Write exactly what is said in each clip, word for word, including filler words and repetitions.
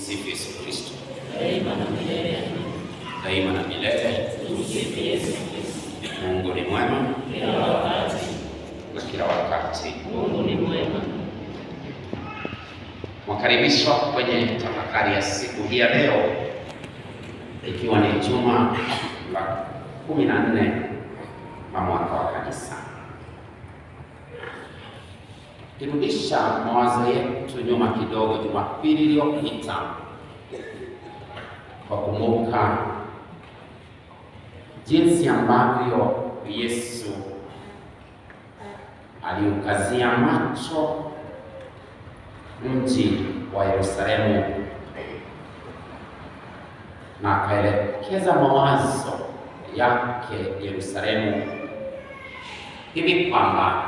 Tumsifu Yesu Kristo. Daima na milele. Daima na milele. Tumsifu Yesu Kristo. Mungu ni mwema Kila wakati. na kila wakati. Mungu ni mwema. Mwakaribishwa kwenye tafakari ya siku hii ya leo, ikiwa ni juma la kumi na nne la mwaka wa kanisa. Kirudisha mawazo yetu nyuma kidogo, Jumapili iliyopita, kwa kumbuka jinsi ambavyo Yesu aliukazia macho mji wa Yerusalemu na akaelekeza mawazo yake Yerusalemu, hivi kwamba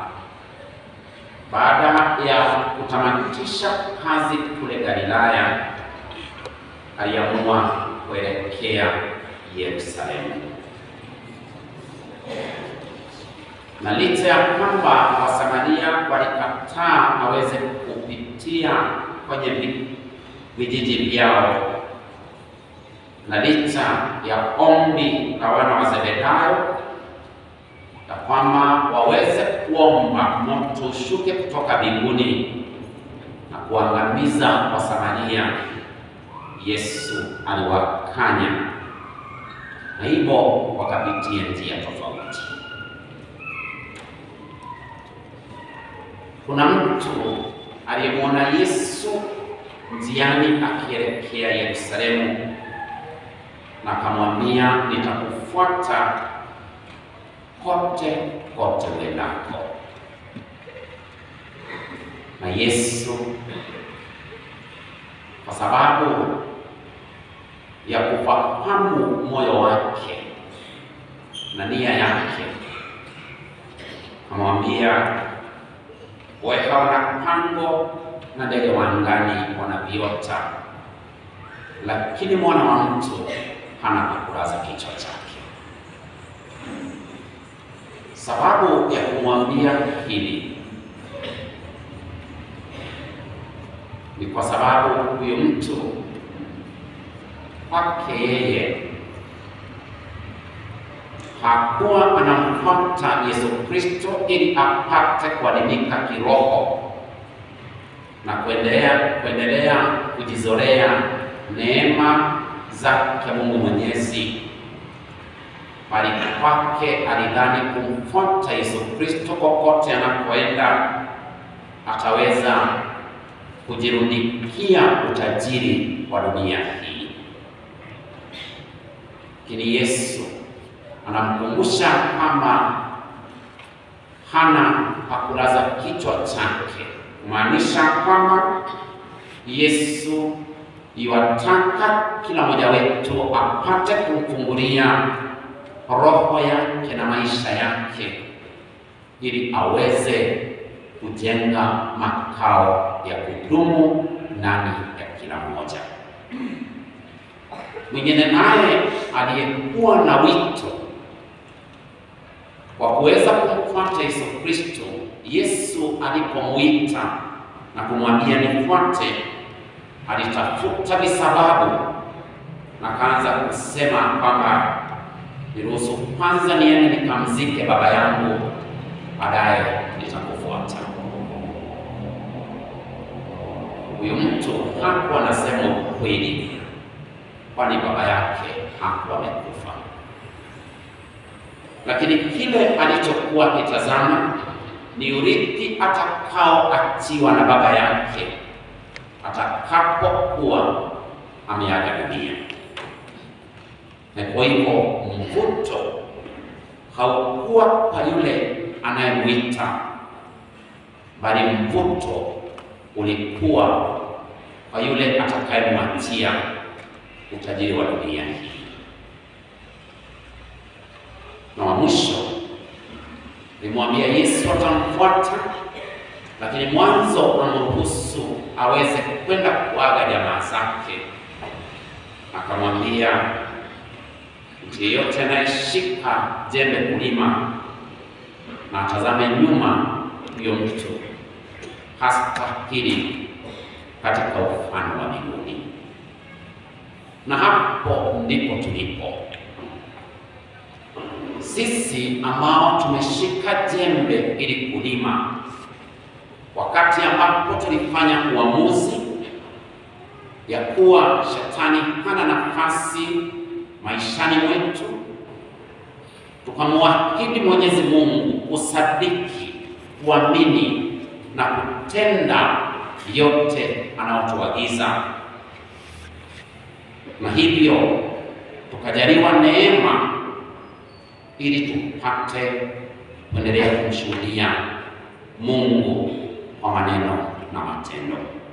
baada ya kutamatisha kazi kule Galilaya aliamua kuelekea Yerusalemu. Na licha ya kwamba Wasamaria walikataa aweze kupitia kwenye vijiji vyao, na licha ya ombi la wana wa Zebedayo ya kwamba waweze kuomba moto ushuke kutoka mbinguni na kuangamiza Wasamaria, Yesu aliwakanya na hivyo wakapitia njia tofauti. Kuna mtu aliyemwona Yesu njiani akielekea Yerusalemu na akamwambia, nitakufuata kote kote uendako. Na Yesu, kwa sababu ya kufahamu moyo wake na nia yake, amwambia, wewe hauna pango na ndege wa angani wanaviota, lakini mwana wa mtu hana pa kulaza kichwa chake. Sababu ya kumwambia hili ni kwa sababu huyo mtu kwake yeye hakuwa anamfuata Yesu Kristo ili apate kuadimika kiroho na kuendelea kuendelea kujizolea neema zake Mungu Mwenyezi, bali kwake alidhani kumfuata Yesu Kristo kokote anakoenda ataweza kujirundikia utajiri wa dunia hii. Lakini Yesu anamkumbusha kwamba hana pakulaza kichwa chake, kumaanisha kwamba Yesu yuwataka kila mmoja wetu apate kumfungulia roho yake na maisha yake ili aweze kujenga makao ya kudumu ndani ya kila mmoja. Mwingine naye aliyekuwa na wito wa kuweza kumfuata Yesu Kristo, Yesu alipomuita na kumwambia nifuate, alitafuta visababu na kaanza kusema kwamba niruhusu kwanza niende nikamzike baba yangu, baadaye nitakufuata. Huyu mtu hakuwa anasema ukweli, kwani baba yake hakuwa amekufa. Lakini kile alichokuwa akitazama ni urithi atakaoachiwa na baba yake atakapokuwa ameaga dunia. Na kwa hivyo mvuto haukuwa kwa yule anayemwita, bali mvuto ulikuwa kwa yule atakayemwachia utajiri wa dunia hii. Na wa mwisho nimwambia Yesu atamfuata, lakini mwanzo amruhusu aweze kwenda kuaga jamaa zake. Akamwambia, mtu yeyote anayeshika jembe kulima na atazame nyuma, huyo mtu hastahili katika ufalme wa mbinguni. na hapo ndipo tulipo sisi ambao tumeshika jembe ili kulima, wakati ambapo tulifanya uamuzi ya kuwa shetani hana nafasi maishani mwetu, tukamwahidi Mwenyezi Mungu kusadiki, kuamini na kutenda yote anayotuagiza, na hivyo tukajaliwa neema ili tupate kuendelea kumshuhudia Mungu kwa maneno na matendo.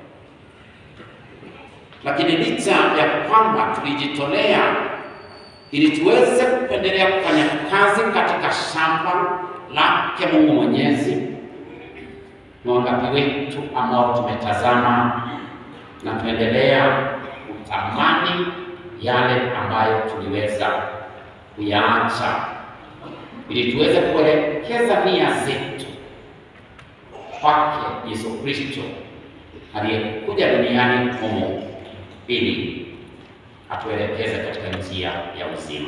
Lakini licha ya kwamba tulijitolea ili tuweze kuendelea kufanya kazi katika shamba lake Mungu Mwenyezi, ni wangapi wetu ambao tumetazama na tuendelea kutamani yale ambayo tuliweza kuyaacha ili tuweze kuelekeza nia zetu kwake Yesu Kristo aliyekuja duniani humu ili atuelekeze katika njia ya uzima.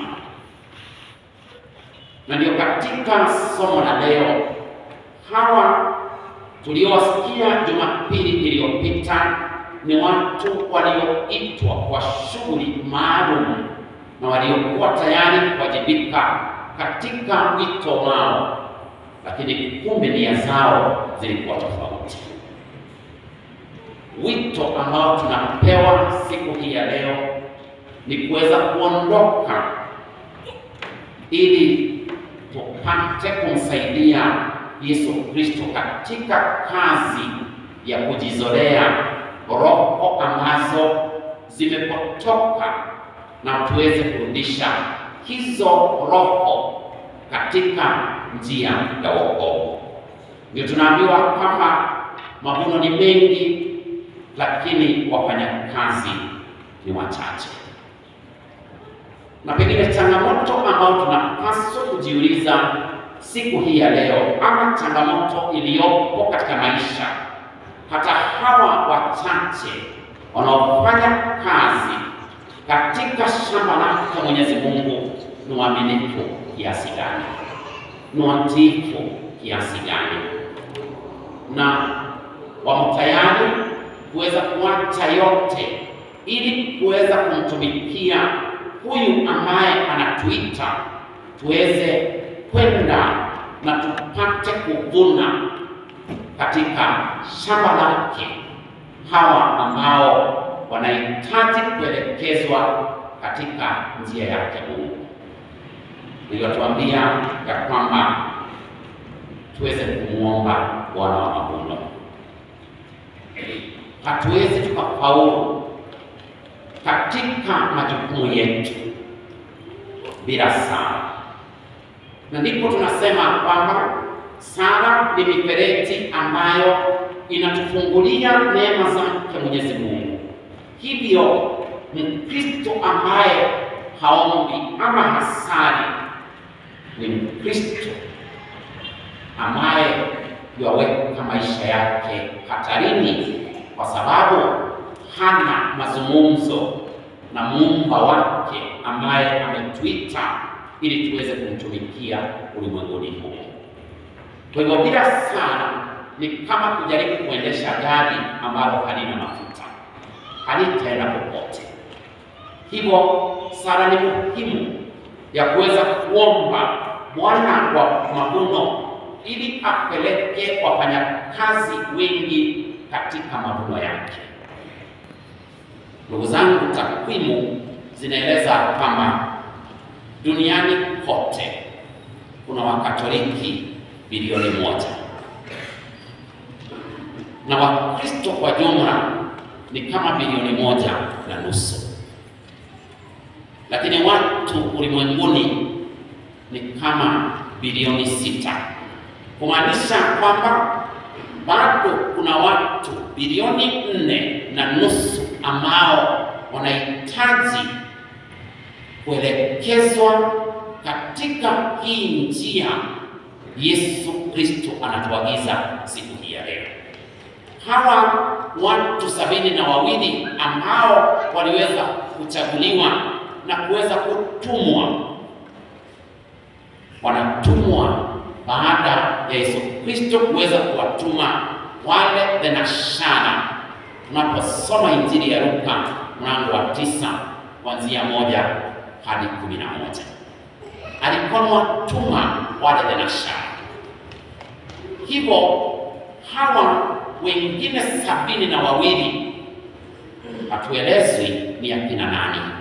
Na ndio katika somo la leo, hawa tuliowasikia Jumapili iliyopita ni watu walioitwa kwa shughuli maalum na waliokuwa tayari kuwajibika katika wito wao, lakini kumbe nia zao zilikuwa tofauti. Wito ambao tunapewa siku hii ya leo ni kuweza kuondoka ili tupate kumsaidia Yesu Kristo katika kazi ya kujizolea roho ambazo zimepotoka, na tuweze kurudisha hizo roho katika njia ya wokovu. Ndio tunaambiwa kwamba mavuno ni mengi, lakini wafanyakazi ni wachache. Na pengine changamoto ambayo tunapaswa kujiuliza siku hii ya leo, ama changamoto iliyopo katika maisha, hata hawa wachache wanaofanya kazi katika shamba lake Mwenyezi Mungu ni waaminifu kiasi gani, ni watiifu kiasi gani, na wamo tayari kuweza kuacha yote ili kuweza kumtumikia huyu ambaye anatuita tuweze kwenda na tupate kuvuna katika shamba lake, hawa ambao wanahitaji kuelekezwa katika njia yake Mungu. Niliwatuambia ya kwamba tuweze kumwomba Bwana wa mavuno. Hatuwezi tukafaulu katika majukumu yetu bila sala, na ndipo tunasema kwamba sala ni mifereji ambayo inatufungulia neema zake Mwenyezi Mungu. Hivyo Mkristo ambaye haombi ama hasali ni Mkristo ambaye yaweka maisha yake hatarini, kwa sababu hana mazungumzo na Muumba wake ambaye ametuita ili tuweze kumtumikia ulimwenguni humu. Kwa hivyo bila sala ni kama kujaribu kuendesha gari ambalo halina mafuta, halitaenda popote. Hivyo sala ni muhimu ya kuweza kuomba Bwana wa mavuno ili apeleke wafanyakazi wengi katika mavuno yake. Ndugu zangu, takwimu zinaeleza kwamba duniani kote kuna Wakatoliki bilioni moja na Wakristo kwa jumla ni kama bilioni moja na nusu, lakini watu ulimwenguni ni kama bilioni sita, kumaanisha kwamba bado kuna watu bilioni nne na nusu ambao wanahitaji kuelekezwa katika hii njia Yesu Kristo anatuagiza siku hii ya leo. hawa watu sabini na wawili ambao waliweza kuchaguliwa na kuweza kutumwa, wanatumwa baada ya Yesu Kristo kuweza kuwatuma wale thenashara. Tunaposoma Injili ya Luka mlango wa tisa kuanzia moja hadi kumi na moja, alikuwa mwatuma wale thenashara. Hivyo hawa wengine sabini na wawili hatuelezwi ni akina nani.